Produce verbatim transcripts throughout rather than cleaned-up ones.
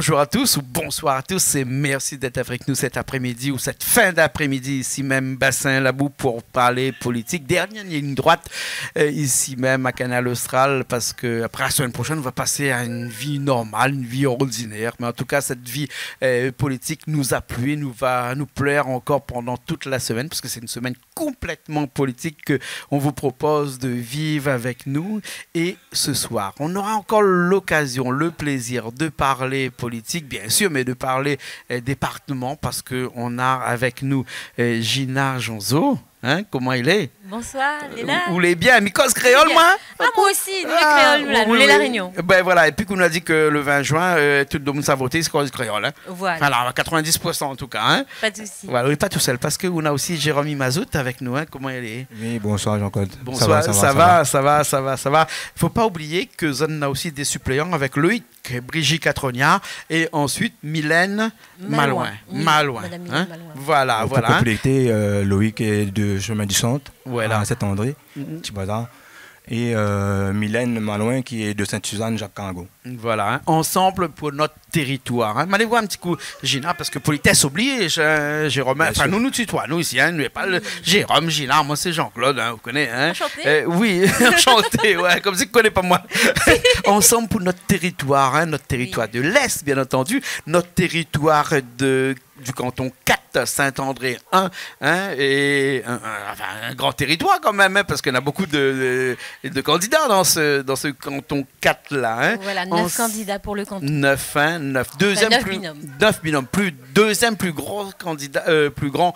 bonjour à tous ou bonsoir à tous et merci d'être avec nous cet après-midi ou cette fin d'après-midi ici même Bassin Labou pour parler politique. Dernière ligne droite euh, ici même à Canal Austral parce que après la semaine prochaine on va passer à une vie normale, une vie ordinaire. Mais en tout cas cette vie euh, politique nous a plu et nous va nous plaire encore pendant toute la semaine parce que c'est une semaine complètement politique qu'on vous propose de vivre avec nous. Et ce soir on aura encore l'occasion, le plaisir de parler politique, bien sûr, mais de parler euh, département, parce qu'on a avec nous euh, Gina Jonzo. Hein, comment il est? Bonsoir, Léla. Vous l'êtes bien? Mikos créole, moi? Ah, moi aussi, nous les créoles, là, nous les La Réunion. Ben voilà, et puis qu'on a dit que le vingt juin, euh, tout le monde s'est voté, c'est cause créole. Hein. Voilà. Alors, quatre-vingt-dix pour cent en tout cas. Hein. Pas de souci. Voilà, pas tout seul, parce qu'on a aussi Jérôme Mazout avec nous. Hein. Comment il est? Oui, bonsoir Jean-Claude. Bonsoir, ça va, ça va, ça va, ça va, ça va. Il ne faut pas oublier que Zone a aussi des suppléants avec Loïc, Brigitte Catronia et ensuite Mylène Malouin. Malouin. Madame Hein? Mylène Malouin. Voilà, pour voilà. Pour compléter, euh, Loïc est de Chemin du Centre, voilà. à Saint-André, Mm-hmm. petit bazar. Et euh, Mylène Malouin qui est de Sainte-Suzanne, Jacques Cargo. Voilà, hein. Ensemble pour notre territoire. Hein. Allez voir un petit coup, Gina, parce que politesse oblige, hein, Jérôme. Bien enfin, sûr. nous nous tutoie, nous ici, hein, nous pas le Jérôme, Gina, moi c'est Jean-Claude, hein, vous connaissez. Hein. Enchanté. Euh, oui, enchanté, ouais, comme si vous ne connaissez pas moi. Ensemble pour notre territoire, hein, notre territoire Oui. de l'Est, bien entendu, notre territoire de du canton quatre, Saint-André un, hein, et un, un, enfin, un grand territoire quand même, hein, parce qu'il y en a beaucoup de, de, de candidats dans ce, dans ce canton quatre-là. Hein. Voilà, En neuf candidats pour le canton. Neuf, hein, neuf. Deuxième neuf plus, binômes. neuf binômes. Plus, deuxième plus gros candidat, euh, plus grand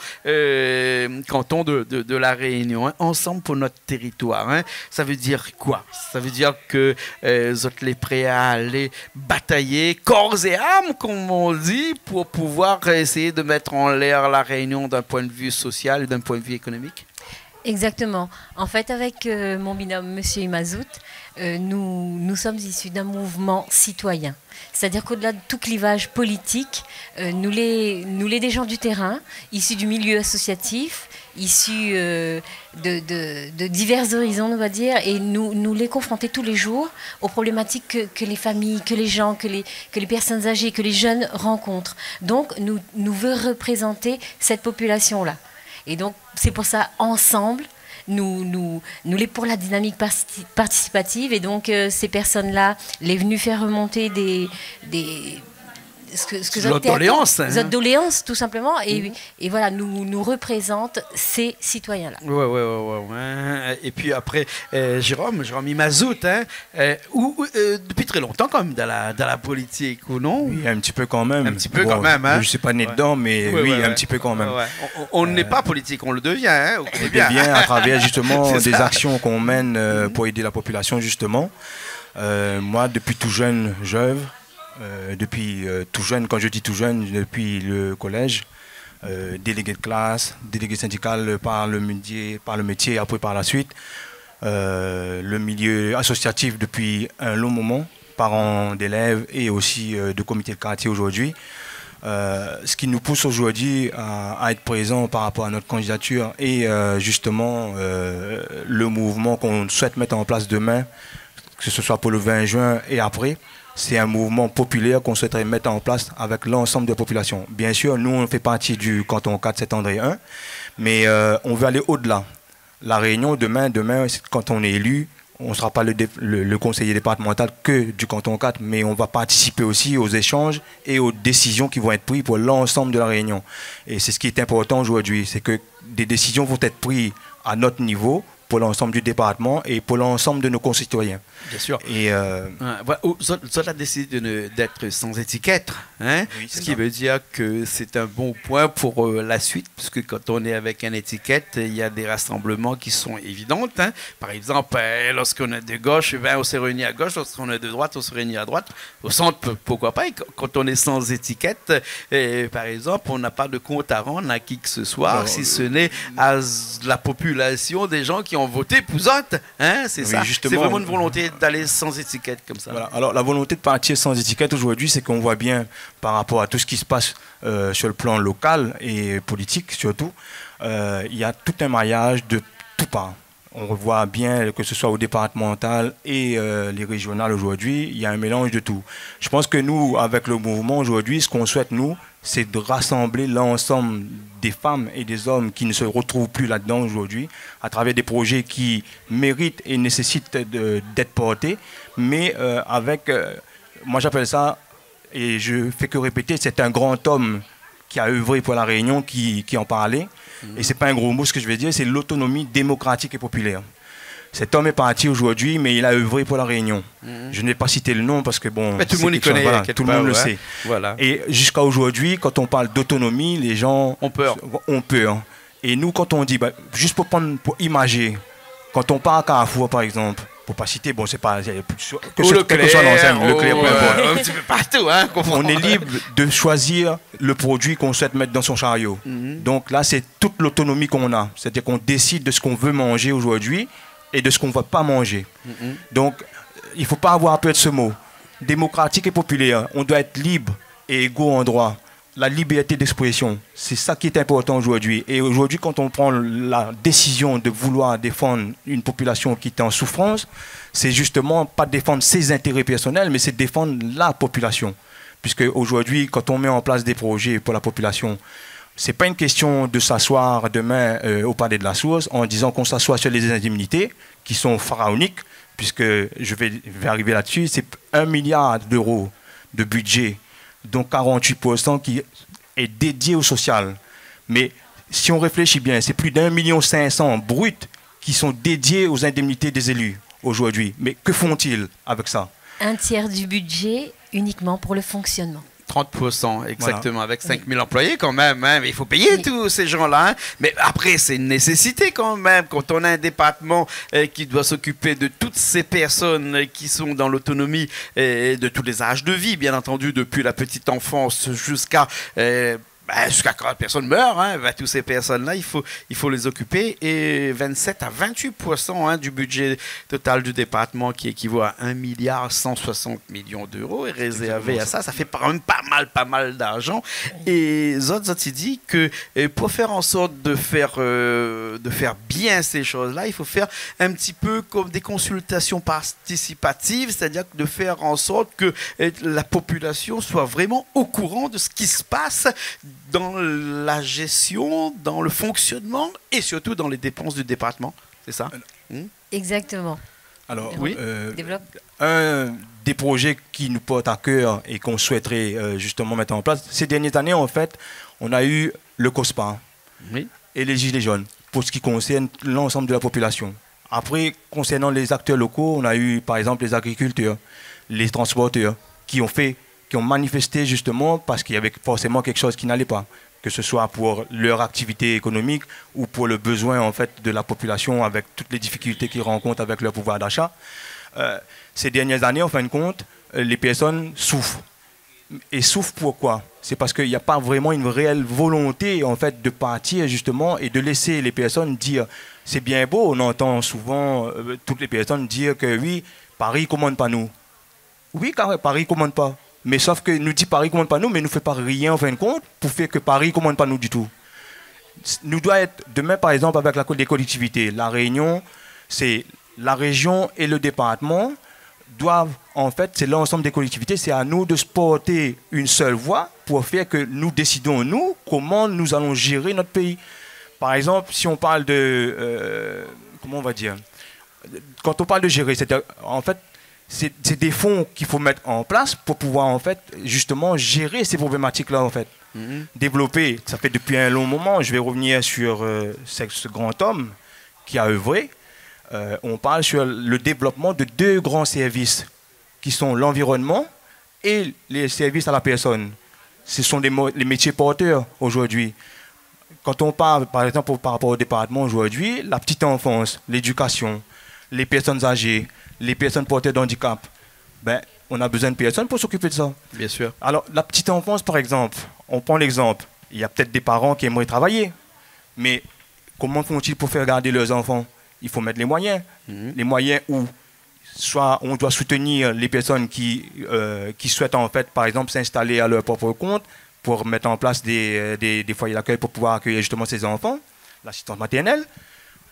euh, canton de, de, de la Réunion. Hein. Ensemble pour notre territoire. Hein. Ça veut dire quoi? Ça veut dire que euh, vous êtes les prêts à aller batailler corps et âme, comme on dit, pour pouvoir essayer de mettre en l'air la Réunion d'un point de vue social et d'un point de vue économique? Exactement. En fait, avec euh, mon binôme, Monsieur Mazout, euh, nous, nous sommes issus d'un mouvement citoyen. C'est-à-dire qu'au-delà de tout clivage politique, euh, nous, les, nous les des gens du terrain, issus du milieu associatif, issus euh, de, de, de divers horizons, on va dire, et nous, nous les confronter tous les jours aux problématiques que, que les familles, que les gens, que les, que les personnes âgées, que les jeunes rencontrent. Donc, nous, nous voulons représenter cette population-là. Et donc, c'est pour ça, ensemble, nous, nous, nous les pour la dynamique participative. Et donc, euh, ces personnes-là, les venus faire remonter des... des ce que, ce que Notre doléance, hein. Notre doléance, tout simplement. Et, mmh. et voilà, nous, nous représentent ces citoyens-là. Ouais, ouais, ouais, ouais, ouais. Et puis après, euh, Jérôme, Jérôme Mazout, hein, euh, ou, euh, depuis très longtemps quand même dans la, dans la politique, ou non? Oui, un petit peu quand même. Un petit peu bon, quand même, hein. Je ne suis pas né ouais. dedans, mais ouais, oui, ouais, un ouais. petit peu quand même. Ouais, ouais. On n'est euh, pas politique, on le devient. Hein, on le devient à travers justement des ça. actions qu'on mène euh, pour aider la population, justement. Euh, moi, depuis tout jeune, j'œuvre. Euh, depuis euh, tout jeune, quand je dis tout jeune, depuis le collège, euh, délégué de classe, délégué syndical par le métier, par le métier après par la suite, euh, le milieu associatif depuis un long moment, parents d'élèves et aussi euh, de comité de quartier aujourd'hui. Euh, ce qui nous pousse aujourd'hui à, à être présent par rapport à notre candidature et euh, justement euh, le mouvement qu'on souhaite mettre en place demain, que ce soit pour le vingt juin et après. C'est un mouvement populaire qu'on souhaiterait mettre en place avec l'ensemble des populations. Bien sûr, nous, on fait partie du canton quatre, Saint-André un, mais euh, on veut aller au-delà. La Réunion, demain, demain, quand on est élu, on ne sera pas le, le, le conseiller départemental que du canton quatre, mais on va participer aussi aux échanges et aux décisions qui vont être prises pour l'ensemble de la Réunion. Et c'est ce qui est important aujourd'hui, c'est que des décisions vont être prises à notre niveau, pour l'ensemble du département et pour l'ensemble de nos concitoyens. Bien sûr. Et euh, ouais, vous avez décidé d'être sans étiquette, hein? Oui, ce qui ça. veut dire que c'est un bon point pour euh, la suite, puisque quand on est avec une étiquette, il y a des rassemblements qui sont évidents. Hein? Par exemple, euh, lorsqu'on est de gauche, ben, on s'est réunis à gauche, lorsqu'on est de droite, on se réunit à droite. Au centre, pourquoi pas? Et quand on est sans étiquette, euh, par exemple, on n'a pas de compte à rendre à qui que ce soit, alors, si ce n'est à la population des gens qui ont voté pour autres, hein, c'est oui, ça. C'est vraiment une volonté d'aller sans étiquette comme ça. Voilà. Alors la volonté de partir sans étiquette aujourd'hui, c'est qu'on voit bien par rapport à tout ce qui se passe euh, sur le plan local et politique surtout, euh, il y a tout un maillage de tout part. On voit bien que ce soit au départemental et euh, les régionales aujourd'hui, il y a un mélange de tout. Je pense que nous, avec le mouvement aujourd'hui, ce qu'on souhaite, nous, c'est de rassembler l'ensemble des femmes et des hommes qui ne se retrouvent plus là-dedans aujourd'hui, à travers des projets qui méritent et nécessitent d'être portés, mais euh, avec, euh, moi j'appelle ça, et je fais que répéter, c'est un grand homme qui a œuvré pour la Réunion, qui, qui en parlait. Mmh. Et ce n'est pas un gros mot ce que je vais dire, c'est l'autonomie démocratique et populaire. Cet homme est parti aujourd'hui, mais il a œuvré pour la Réunion. Mmh. Je n'ai pas cité le nom parce que bon... Mais tout le monde y connaît, voilà, tout le monde le ouais. sait. Voilà. Et jusqu'à aujourd'hui, quand on parle d'autonomie, les gens ont peur. ont peur. Et nous, quand on dit, bah, juste pour, prendre, pour imager, quand on part à Carrefour, par exemple, pour pas citer, bon, c'est pas... Que ou le clair, soit l'enseigne, le clair, peu importe. Un petit peu partout, hein. On est libre de choisir le produit qu'on souhaite mettre dans son chariot. Mm-hmm. Donc là, c'est toute l'autonomie qu'on a. C'est-à-dire qu'on décide de ce qu'on veut manger aujourd'hui et de ce qu'on ne va pas manger. Mm-hmm. Donc, il ne faut pas avoir peur de ce mot. Démocratique et populaire, on doit être libre et égaux en droit. La liberté d'expression, c'est ça qui est important aujourd'hui. Et aujourd'hui, quand on prend la décision de vouloir défendre une population qui est en souffrance, c'est justement pas défendre ses intérêts personnels, mais c'est défendre la population. Puisque aujourd'hui, quand on met en place des projets pour la population, c'est pas une question de s'asseoir demain euh, au Palais de la Source en disant qu'on s'assoit sur les indemnités qui sont pharaoniques, puisque je vais, je vais arriver là-dessus, c'est un milliard d'euros de budget, dont quarante-huit pour cent qui est dédié au social. Mais si on réfléchit bien, c'est plus d'un million cinq cents bruts qui sont dédiés aux indemnités des élus aujourd'hui. Mais que font-ils avec ça? Un tiers du budget uniquement pour le fonctionnement. trente pour cent exactement, voilà. Avec cinq mille oui. employés quand même. Hein. Il faut payer oui. tous ces gens-là. Hein. Mais après, c'est une nécessité quand même. Quand on a un département euh, qui doit s'occuper de toutes ces personnes euh, qui sont dans l'autonomie et de tous les âges de vie, bien entendu, depuis la petite enfance jusqu'à... Euh, Ben, jusqu'à quand personne meurt, hein, ben, toutes ces personnes-là, il faut, il faut les occuper. Et vingt-sept à vingt-huit pour cent hein, du budget total du département, qui équivaut à un milliard cent soixante millions d'euros, est réservé à ça. Ça fait quand même pas mal, pas mal d'argent. Et Zod Zoti dit que pour faire en sorte de faire, euh, de faire bien ces choses-là, il faut faire un petit peu comme des consultations participatives, c'est-à-dire de faire en sorte que la population soit vraiment au courant de ce qui se passe dans la gestion, dans le fonctionnement et surtout dans les dépenses du département. C'est ça? mmh. Exactement. Alors, oui. euh, Développe. Un des projets qui nous portent à cœur et qu'on souhaiterait euh, justement mettre en place, ces dernières années, en fait, on a eu le COSPA oui. et les Gilets jaunes pour ce qui concerne l'ensemble de la population. Après, concernant les acteurs locaux, on a eu, par exemple, les agriculteurs, les transporteurs qui ont fait qui ont manifesté justement parce qu'il y avait forcément quelque chose qui n'allait pas, que ce soit pour leur activité économique ou pour le besoin en fait de la population avec toutes les difficultés qu'ils rencontrent avec leur pouvoir d'achat. Euh, ces dernières années, en fin de compte, les personnes souffrent. Et souffrent pourquoi? C'est parce qu'il n'y a pas vraiment une réelle volonté en fait de partir justement et de laisser les personnes dire c'est bien beau, on entend souvent euh, toutes les personnes dire que oui, Paris ne commande pas nous. Oui, car Paris ne commande pas. Mais sauf que nous dit Paris ne commande pas nous, mais ne nous fait pas rien en fin de compte pour faire que Paris ne commande pas nous du tout. Nous doit être, demain par exemple avec la, les collectivités, la Réunion, c'est la région et le département doivent, en fait, c'est l'ensemble des collectivités, c'est à nous de se porter une seule voix pour faire que nous décidons, nous, comment nous allons gérer notre pays. Par exemple, si on parle de, euh, comment on va dire, quand on parle de gérer, c'est en fait, c'est des fonds qu'il faut mettre en place pour pouvoir en fait justement gérer ces problématiques-là en fait. Mm-hmm. Développer, ça fait depuis un long moment, je vais revenir sur euh, ce, ce grand homme qui a œuvré. Euh, on parle sur le développement de deux grands services qui sont l'environnement et les services à la personne. Ce sont des les métiers porteurs aujourd'hui. Quand on parle par exemple par rapport au département aujourd'hui, la petite enfance, l'éducation, les personnes âgées, les personnes portées d'handicap, ben, on a besoin de personnes pour s'occuper de ça. Bien sûr. Alors, la petite enfance, par exemple, on prend l'exemple. Il y a peut-être des parents qui aimeraient travailler, mais comment font-ils pour faire garder leurs enfants? Il faut mettre les moyens. Mmh. Les moyens où, soit on doit soutenir les personnes qui, euh, qui souhaitent, en fait, par exemple, s'installer à leur propre compte pour mettre en place des, des, des foyers d'accueil pour pouvoir accueillir justement ces enfants, l'assistance maternelle.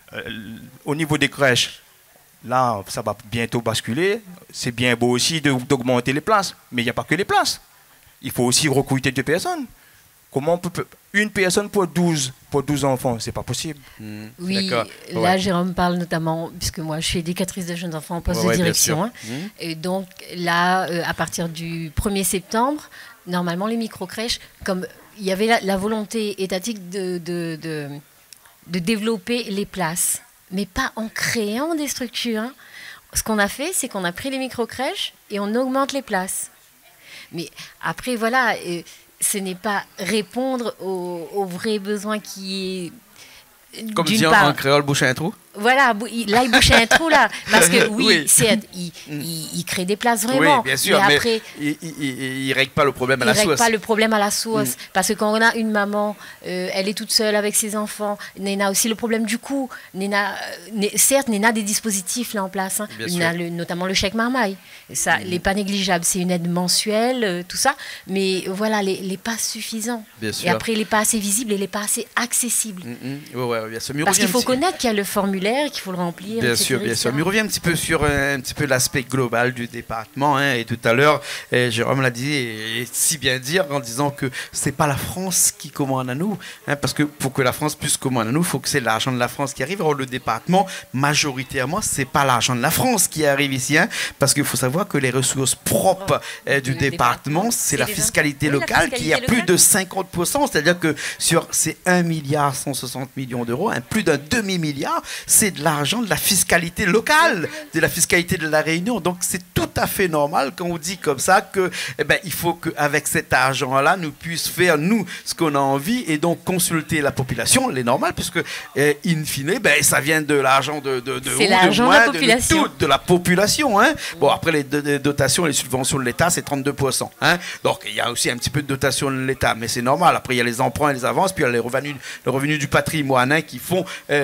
euh, au niveau des crèches, là, ça va bientôt basculer. C'est bien beau aussi d'augmenter les places, mais il n'y a pas que les places. Il faut aussi recruter des personnes. Comment on peut... Une personne pour douze, pour douze enfants, c'est pas possible. Mmh. Oui, là, ouais. Jérôme parle notamment, puisque moi, je suis éducatrice de jeunes enfants en poste ouais, de direction. Hein, mmh. Et donc, là, euh, à partir du premier septembre, normalement, les micro-crèches, comme il y avait la, la volonté étatique de, de, de, de développer les places, mais pas en créant des structures. Hein. Ce qu'on a fait, c'est qu'on a pris les micro-crèches et on augmente les places. Mais après, voilà... Euh, ce n'est pas répondre aux, aux vrais besoins qui est... Comme dit en créole, boucher un trou. Voilà, là, il bouchait un trou, là. Parce que, oui, oui. C'est, il, il, il crée des places vraiment. Oui, bien sûr, mais, mais après, il ne règle pas le problème à la source. Il ne règle pas le problème à la source. Mm. Parce que quand on a une maman, euh, elle est toute seule avec ses enfants. Néna a aussi le problème du coût. Néna, euh, certes, Néna a des dispositifs là en place. Hein. Néna, le, notamment le chèque marmaille. Ça, mm. n'est pas négligeable. C'est une aide mensuelle, euh, tout ça. Mais voilà, les, les pas suffisants. Bien sûr. Et après, il n'est pas assez visible et il n'est pas assez accessible. Mm -hmm. ouais, ouais, bien sûr. Parce qu'il faut connaître qu'il y a le formulaire, qu'il faut le remplir. Bien sûr, bien sûr. Mais on revient un petit peu sur un, un petit peu l'aspect global du département. Hein, et tout à l'heure, Jérôme l'a dit, et, et si bien dire, en disant que c'est pas la France qui commande à nous. Hein, parce que pour que la France puisse commander à nous, il faut que c'est l'argent de la France qui arrive. Alors le département, majoritairement, c'est pas l'argent de la France qui arrive ici. Hein, parce qu'il faut savoir que les ressources propres oh, euh, du département, c'est la fiscalité oui, locale la fiscalité qui a plus de cinquante pour cent. C'est-à-dire que sur ces un milliard cent soixante millions d'euros, hein, plus d'un demi-milliard, c'est de l'argent de la fiscalité locale, de la fiscalité de la Réunion. Donc c'est tout à fait normal quand on dit comme ça que, eh ben, il faut qu'avec cet argent-là, nous puissions faire, nous, ce qu'on a envie et donc consulter la population, c'est normal, puisque, eh, in fine, ben, ça vient de l'argent de, de, de, c'est l'argent de, de la population. De, de, de la population. Hein. Bon, après, les, de, les dotations, les subventions de l'État, c'est trente-deux pour cent. Hein. Donc il y a aussi un petit peu de dotation de l'État, mais c'est normal. Après, il y a les emprunts et les avances, puis il y a les revenus, le revenu du patrimoine hein, qui font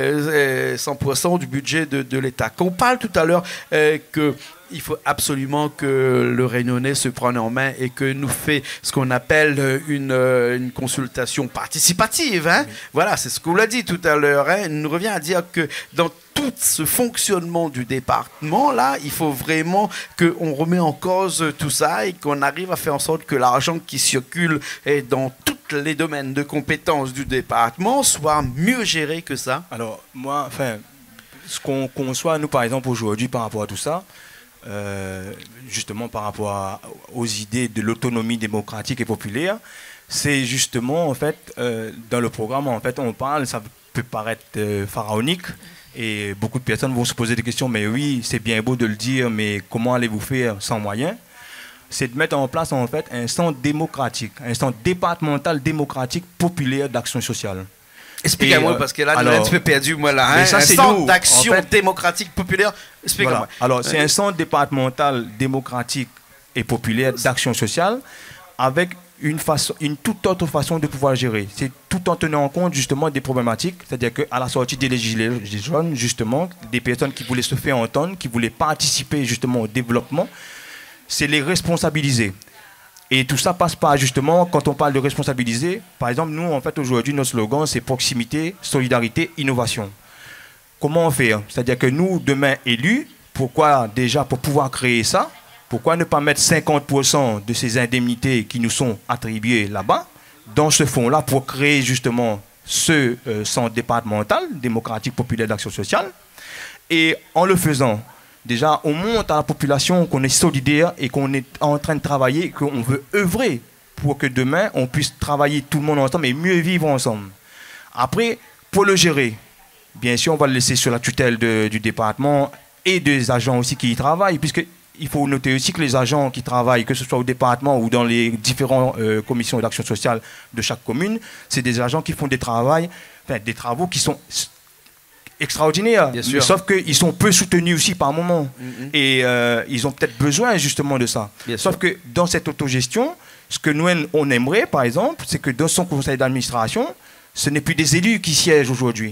euh, cent pour cent du budget de, de l'État. Qu'on parle tout à l'heure euh, que il faut absolument que le Réunionnais se prenne en main et que nous fait ce qu'on appelle une, une consultation participative. Hein. Oui. Voilà, c'est ce qu'on l'a dit tout à l'heure. Hein. Il nous revient à dire que dans tout ce fonctionnement du département, là, il faut vraiment qu'on remet en cause tout ça et qu'on arrive à faire en sorte que l'argent qui circule dans tous les domaines de compétences du département soit mieux géré que ça. Alors, moi, enfin, ce qu'on conçoit, nous, par exemple, aujourd'hui, par rapport à tout ça, Euh, justement par rapport à, aux idées de l'autonomie démocratique et populaire, c'est justement en fait euh, dans le programme en fait on parle, ça peut paraître euh, pharaonique et beaucoup de personnes vont se poser des questions, mais oui c'est bien beau de le dire, mais comment allez-vous faire sans moyens? C'est de mettre en place en fait un centre démocratique, un centre départemental démocratique populaire d'action sociale. Expliquez-moi, euh, parce que là, alors, nous un petit peu perdu, moi, là. Hein, ça, un centre d'action en fait, démocratique populaire. Expliquez-moi. Voilà. Alors, c'est un centre départemental démocratique et populaire d'action sociale avec une, façon, une toute autre façon de pouvoir gérer. C'est tout en tenant compte, justement, des problématiques. C'est-à-dire qu'à la sortie des législatives, justement, des personnes qui voulaient se faire entendre, qui voulaient participer, justement, au développement, c'est les responsabiliser. Et tout ça passe par, justement, quand on parle de responsabiliser, par exemple, nous, en fait, aujourd'hui, notre slogan, c'est proximité, solidarité, innovation. Comment on fait? C'est-à-dire que nous, demain, élus, pourquoi déjà, pour pouvoir créer ça, pourquoi ne pas mettre cinquante pour cent de ces indemnités qui nous sont attribuées là-bas, dans ce fonds-là, pour créer, justement, ce euh, centre départemental, démocratique, populaire d'action sociale, et en le faisant, déjà, on montre à la population qu'on est solidaire et qu'on est en train de travailler, qu'on veut œuvrer pour que demain, on puisse travailler tout le monde ensemble et mieux vivre ensemble. Après, pour le gérer, bien sûr, on va le laisser sur la tutelle de, du département et des agents aussi qui y travaillent, puisqu'il faut noter aussi que les agents qui travaillent, que ce soit au département ou dans les différentes euh, commissions d'action sociale de chaque commune, c'est des agents qui font des, travail, enfin, des travaux qui sont extraordinaires, sauf qu'ils sont peu soutenus aussi par moment. Mm-hmm. Et euh, ils ont peut-être besoin justement de ça. Bien sauf sûr. Que dans cette autogestion, ce que nous, on aimerait, par exemple, c'est que dans son conseil d'administration, ce n'est plus des élus qui siègent aujourd'hui.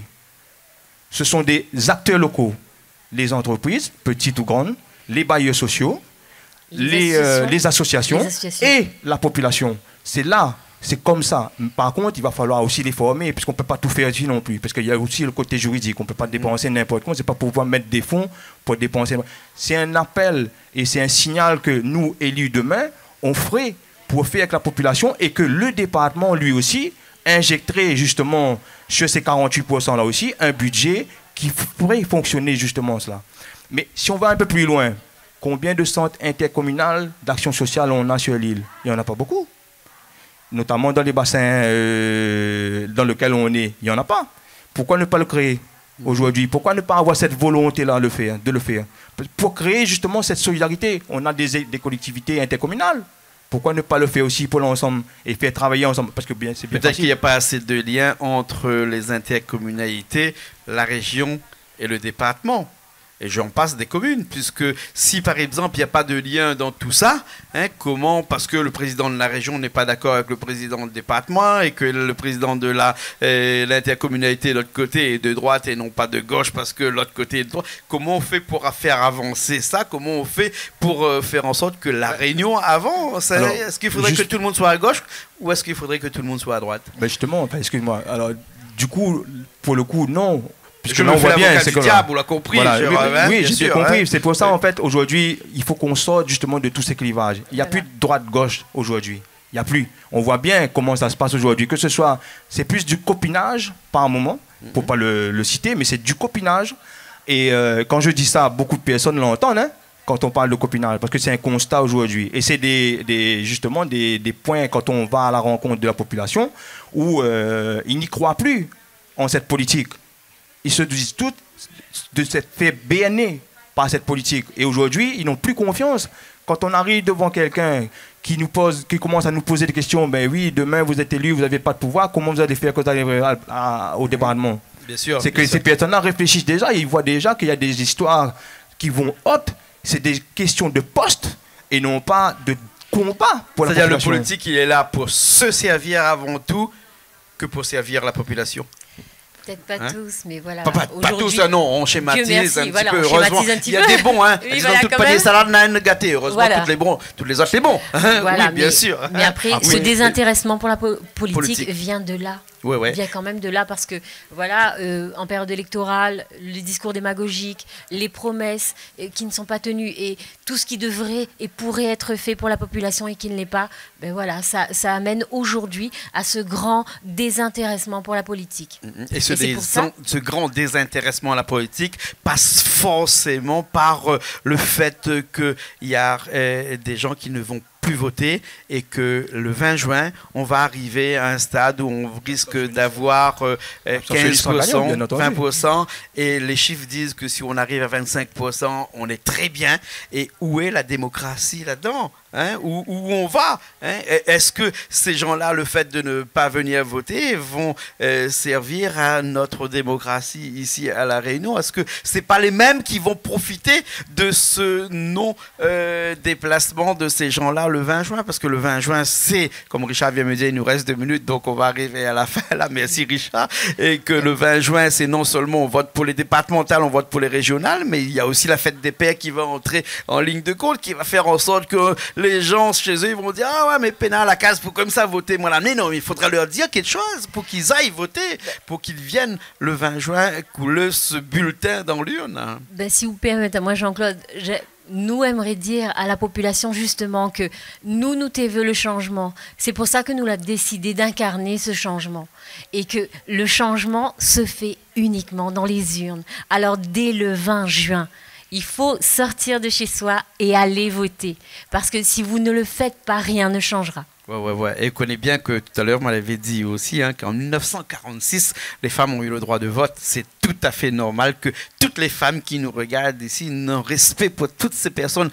Ce sont des acteurs locaux. Les entreprises, petites ou grandes, les bailleurs sociaux, les, les, associations, euh, les associations, les associations et la population. C'est là, c'est comme ça. Par contre, il va falloir aussi les former, puisqu'on ne peut pas tout faire ici non plus, parce qu'il y a aussi le côté juridique. On ne peut pas dépenser n'importe quoi, c'est pas pour pouvoir mettre des fonds pour dépenser. C'est un appel et c'est un signal que nous, élus demain, on ferait pour faire avec la population et que le département, lui aussi, injecterait justement sur ces quarante-huit pour cent là aussi un budget qui pourrait fonctionner justement cela. Mais si on va un peu plus loin, combien de centres intercommunaux d'action sociale on a sur l'île? Il n'y en a pas beaucoup. Notamment dans les bassins euh, dans lesquels on est, il n'y en a pas. Pourquoi ne pas le créer aujourd'hui? Pourquoi ne pas avoir cette volonté-là de le faire, de le faire? Pour créer justement cette solidarité. On a des, des collectivités intercommunales. Pourquoi ne pas le faire aussi pour l'ensemble et faire travailler ensemble? Parce que bien, c'est bien peut-être qu'il n'y a pas assez de lien entre les intercommunalités, la région et le département. Et j'en passe des communes, puisque si par exemple il n'y a pas de lien dans tout ça, hein, comment, parce que le président de la région n'est pas d'accord avec le président du département et que le président de la, euh, l'intercommunalité de l'autre côté est de droite et non pas de gauche parce que l'autre côté est de droite, comment on fait pour faire avancer ça? Comment on fait pour euh, faire en sorte que la réunion avance? Alors, est-ce qu'il faudrait juste... que tout le monde soit à gauche ou est-ce qu'il faudrait que tout le monde soit à droite? Ben justement, excuse-moi, alors du coup, pour le coup, non. Puisque je on voit bien, c'est que diable, on l'a compris. Voilà. Sur, oui, hein, oui j'ai compris. Hein. C'est pour ça, oui. en fait, aujourd'hui, il faut qu'on sorte justement de tous ces clivages. Il n'y a voilà. plus de droite-gauche aujourd'hui. Il n'y a plus. On voit bien comment ça se passe aujourd'hui. Que ce soit, c'est plus du copinage par moment, pour ne mm-hmm. pas le, le citer, mais c'est du copinage. Et euh, quand je dis ça, beaucoup de personnes l'entendent, hein, quand on parle de copinage, parce que c'est un constat aujourd'hui. Et c'est des, des, justement des, des points, quand on va à la rencontre de la population, où euh, ils n'y croient plus en cette politique. Ils se disent tous de s'être fait bénir par cette politique. Et aujourd'hui, ils n'ont plus confiance. Quand on arrive devant quelqu'un qui nous pose, qui commence à nous poser des questions, ben oui, demain vous êtes élu, vous n'avez pas de pouvoir, comment vous allez faire quand vous arrivez au département? Bien sûr. C'est que bien ces personnes-là réfléchissent déjà, ils voient déjà qu'il y a des histoires qui vont hop, c'est des questions de poste et non pas de combat pour la population. C'est-à-dire le politique, il est là pour se servir avant tout que pour servir la population. Peut-être pas hein? tous, mais voilà. Pas, pas, pas tous, hein, non, on schématise merci, un voilà, petit peu. Heureusement, un petit il y a des bons, hein. Oui, disons, voilà, toutes les salades n'ont gâté. Heureusement, voilà. toutes les bons, tous les autres, les bons. Voilà, oui, bien mais, sûr. Mais après, ah, ce oui. désintéressement pour la po politique, politique vient de là. Ouais, ouais. vient quand même de là parce que, voilà, euh, en période électorale, les discours démagogiques, les promesses euh, qui ne sont pas tenues et tout ce qui devrait et pourrait être fait pour la population et qui ne l'est pas, ben voilà, ça, ça amène aujourd'hui à ce grand désintéressement pour la politique. Et ce, et des, ça... ce grand désintéressement à la politique passe forcément par euh, le fait qu'il y a euh, des gens qui ne vont pas plus voter et que le vingt juin, on va arriver à un stade où on risque d'avoir euh, quinze pour cent, vingt pour cent et les chiffres disent que si on arrive à vingt-cinq pour cent, on est très bien. Et où est la démocratie là-dedans? Hein, où, où on va hein? Est-ce que ces gens-là, le fait de ne pas venir voter, vont euh, servir à notre démocratie ici à La Réunion? Est-ce que ce n'est pas les mêmes qui vont profiter de ce non-déplacement euh, de ces gens-là le vingt juin? Parce que le vingt juin, c'est, comme Richard vient me dire, il nous reste deux minutes, donc on va arriver à la fin. Là, merci Richard. Et que le vingt juin, c'est non seulement on vote pour les départementales, on vote pour les régionales, mais il y a aussi la fête des pères qui va entrer en ligne de compte, qui va faire en sorte que les gens chez eux ils vont dire ah ouais mais pénal à la case pour comme ça voter moi là mais non il faudra leur dire quelque chose pour qu'ils aillent voter pour qu'ils viennent le vingt juin couler ce bulletin dans l'urne. Ben, si vous permettez moi Jean-Claude, nous aimerions dire à la population justement que nous nous t'éveillons le changement, c'est pour ça que nous l'avons décidé d'incarner ce changement et que le changement se fait uniquement dans les urnes. Alors dès le vingt juin il faut sortir de chez soi et aller voter. Parce que si vous ne le faites pas, rien ne changera. Ouais, ouais, ouais. Et connais bien que tout à l'heure, on m'avait dit aussi hein, qu'en mille neuf cent quarante-six, les femmes ont eu le droit de vote. C'est tout à fait normal que toutes les femmes qui nous regardent ici n'ont respect pour toutes ces personnes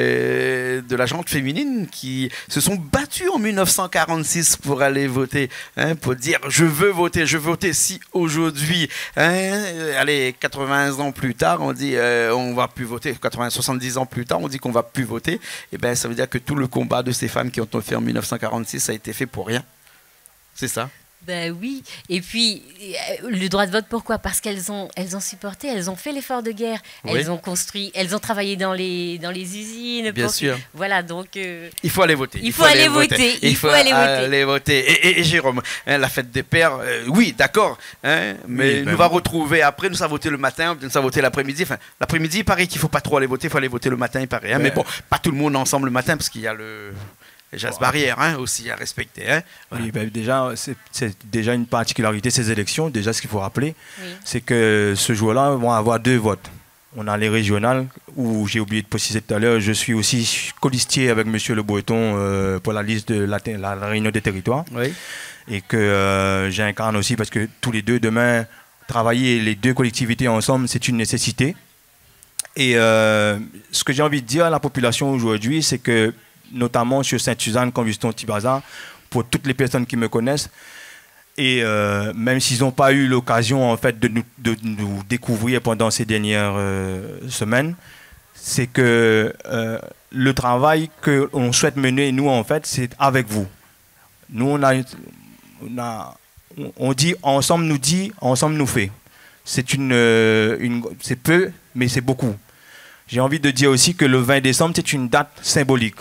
euh, de la gente féminine qui se sont battues en mille neuf cent quarante-six pour aller voter, hein, pour dire je veux voter, je veux voter. Si aujourd'hui, hein, allez, quatre-vingts ans plus tard, on dit euh, on va plus voter, quatre-vingts, soixante-dix ans plus tard, on dit qu'on va plus voter, et ben ça veut dire que tout le combat de ces femmes qui ont fait en mille neuf cent quarante-six a été fait pour rien. C'est ça. Ben oui, et puis le droit de vote, pourquoi? Parce qu'elles ont, elles ont supporté, elles ont fait l'effort de guerre, oui. elles ont construit, elles ont travaillé dans les, dans les usines. Bien pour... sûr. Voilà, donc... Euh... Il faut aller voter. Il, il faut, faut aller voter. voter. Il, il faut, faut aller, aller voter. Et, et, et Jérôme, hein, la fête des pères, euh, oui, d'accord, hein, mais oui, ben nous va retrouver après, nous avons voté le matin, nous avons voté l'après-midi. Enfin, l'après-midi, il paraît qu'il ne faut pas trop aller voter, il faut aller voter le matin, il paraît. Hein, ben... Mais bon, pas tout le monde ensemble le matin, parce qu'il y a le... Les gestes wow. barrières hein, aussi à respecter. Hein. Voilà. Oui, ben déjà, c'est déjà une particularité de ces élections. Déjà, ce qu'il faut rappeler, oui. c'est que ce jour-là, on va avoir deux votes. On a les régionales, où j'ai oublié de préciser tout à l'heure, je suis aussi colistier avec M. Le Breton euh, pour la liste de la, la, la Réunion des territoires. Oui. Et que euh, j'incarne aussi, parce que tous les deux, demain, travailler les deux collectivités ensemble, c'est une nécessité. Et euh, ce que j'ai envie de dire à la population aujourd'hui, c'est que notamment sur Sainte-Suzanne, Cambuston, Tibaza, pour toutes les personnes qui me connaissent. Et euh, même s'ils n'ont pas eu l'occasion en fait, de, nous, de nous découvrir pendant ces dernières euh, semaines, c'est que euh, le travail que l'on souhaite mener, nous, en fait, c'est avec vous. Nous, on, a, on, a, on dit « ensemble nous dit, ensemble nous fait ». C'est une, une, c'est peu, mais c'est beaucoup. J'ai envie de dire aussi que le vingt décembre, c'est une date symbolique.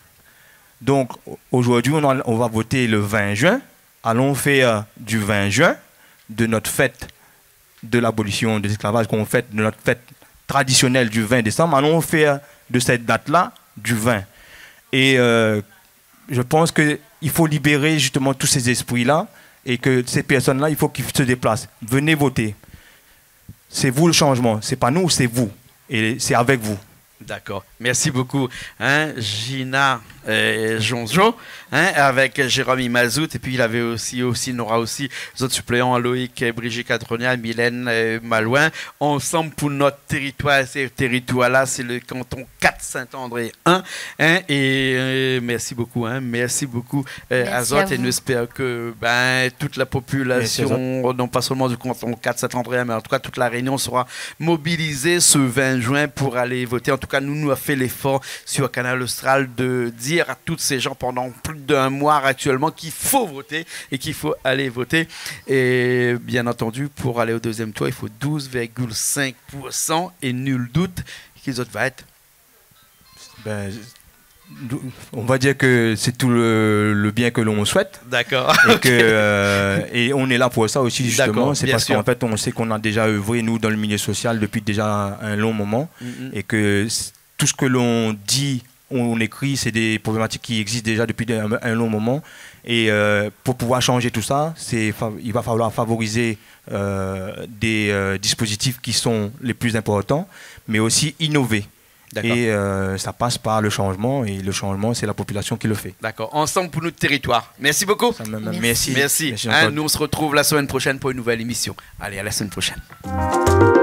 Donc aujourd'hui, on, on va voter le vingt juin. Allons faire du vingt juin, de notre fête de l'abolition de l'esclavage qu'on fait, de notre fête traditionnelle du vingt décembre, allons faire de cette date-là du vingt. Et euh, je pense qu'il faut libérer justement tous ces esprits-là et que ces personnes-là, il faut qu'ils se déplacent. Venez voter. C'est vous le changement. Ce n'est pas nous, c'est vous. Et c'est avec vous. D'accord. Merci beaucoup, hein, Gina euh, Jonjo, hein, avec Jérôme Imazout, et puis il avait aussi, aussi, il aura aussi les autres suppléants, Loïc, Brigitte Cadronia, Mylène euh, Malouin, ensemble pour notre territoire. Ce territoire-là, c'est le canton quatre Saint-André un, hein, et euh, merci beaucoup, hein, merci beaucoup euh, merci Azot, et nous espérons que ben, toute la population, non pas seulement du canton quatre Saint-André un, mais en tout cas toute la Réunion sera mobilisée ce vingt juin pour aller voter. En tout cas, nous, nous a fait l'effort sur Canal Austral de dire à tous ces gens pendant plus d'un mois actuellement qu'il faut voter et qu'il faut aller voter. Et bien entendu, pour aller au deuxième tour, il faut douze virgule cinq pour cent et nul doute qu'ils autres vont être. Ben, on va dire que c'est tout le, le bien que l'on souhaite. D'accord. Et, okay. euh, et on est là pour ça aussi, justement. C'est parce qu'en fait, on sait qu'on a déjà œuvré, nous, dans le milieu social depuis déjà un long moment. Mm-hmm. Et que tout ce que l'on dit, on écrit, c'est des problématiques qui existent déjà depuis un, un long moment. Et euh, pour pouvoir changer tout ça, il va falloir favoriser euh, des euh, dispositifs qui sont les plus importants, mais aussi innover. Et euh, ça passe par le changement, et le changement, c'est la population qui le fait. D'accord. Ensemble pour notre territoire. Merci beaucoup. Ça me, merci. Merci. Merci. Merci. Hein, nous, on se retrouve la semaine prochaine pour une nouvelle émission. Allez, à la semaine prochaine.